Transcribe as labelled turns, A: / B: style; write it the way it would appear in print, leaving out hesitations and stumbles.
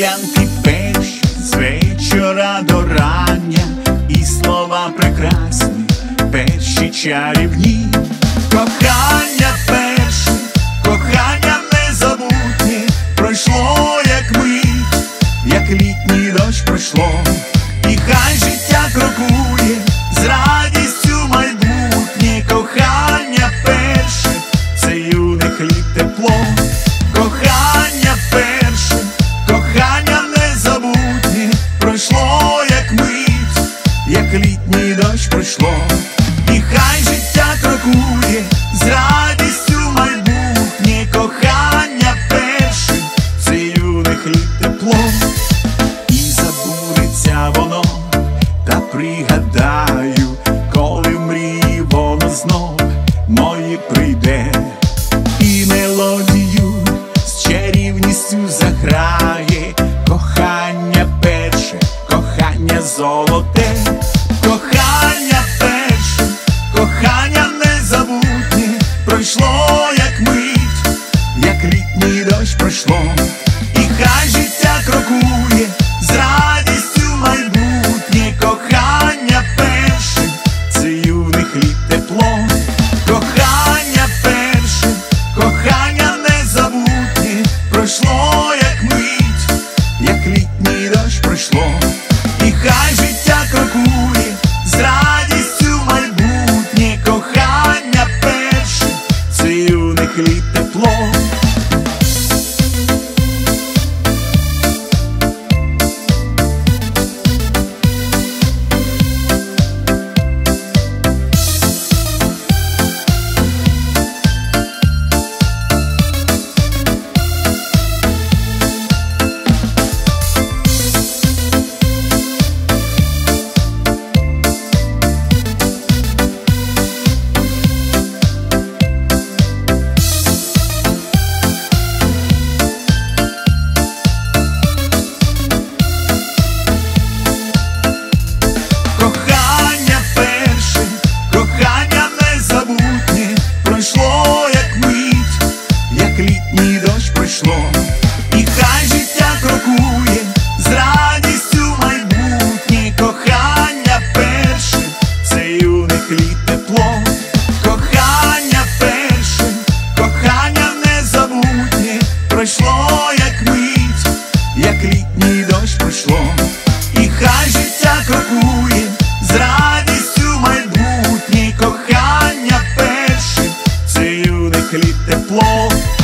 A: склянки перші з вечора до рання, і слова прекрасні, перші чарівні. Кохання перше, кохання незабутнє, пройшло як мить, як літній дощ пройшло. І хай життя крокує з радістю майбутнє. Кохання перше, це юних літ тепло. Кохання перше, кохання незабутнє, пройшло як мить, як літній дощ пройшло. І хай життя крокує з радістю майбутнє. Кохання перше, це юних літ тепло. І забудеться воно, та пригадаю, коли в мрії воно знов мої прийде, і мелодію з чарівністю заграє. Кохання перше, кохання золоте. Кохання перше, кохання незабутнє, пройшло як мить, як літній дощ пройшло. І хай життя крокує з радістю майбутнє. Кохання перше, це юних літ тепло. Кохання перше, кохання незабутнє, пройшло як мить, як літній дощ пройшло. І хай життя крокує з радістю майбутнє. Кохання перше, це юних літ тепло. Кохання перше, кохання незабутнє, пройшло як мить, як літній дощ пройшло. І хай життя крокує з радістю майбутнє. Кохання перше, це юних літ тепло. Кохання перше, кохання незабутнє, пройшло як мить, як літній дощ пройшло. І хай життя крокує з радістю майбутнє. Кохання перше, це юних літ тепло.